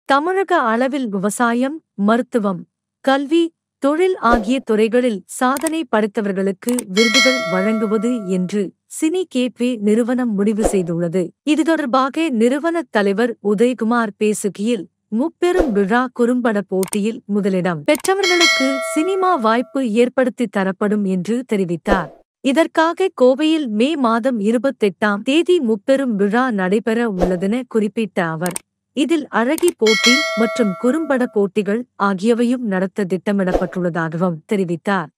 தமிழக அளவில் விவசாயம், மருத்துவம், கல்வி, தொழில் ஆகிய துறைகளில் சாதனை படைத்தவர்களுக்கு விருதுகள் வழங்குவது என்று சினி கேட்வே நிறுவனம் முடிவு செய்துள்ளது. இது தொடர்பாக நிறுவனத் தலைவர் உதயகுமார் பேசுகையில், முப்பெரும் விழா குறும்பட போட்டியில் முதலிடம் பெற்றவர்களுக்கு சினிமா வாய்ப்பு ஏற்படுத்தி தரப்படும் என்று தெரிவித்தார். இதற்காக கோவையில் மே மாதம் 28ஆம் தேதி முப்பெரும் விழா நடைபெற உள்ளதென குறிப்பிட்ட அவர், இதில் அழகி போட்டி மற்றும் குறும்பட போட்டிகள் ஆகியவையும் நடத்த திட்டமிடப்பட்டுள்ளதாகவும் தெரிவித்தார்.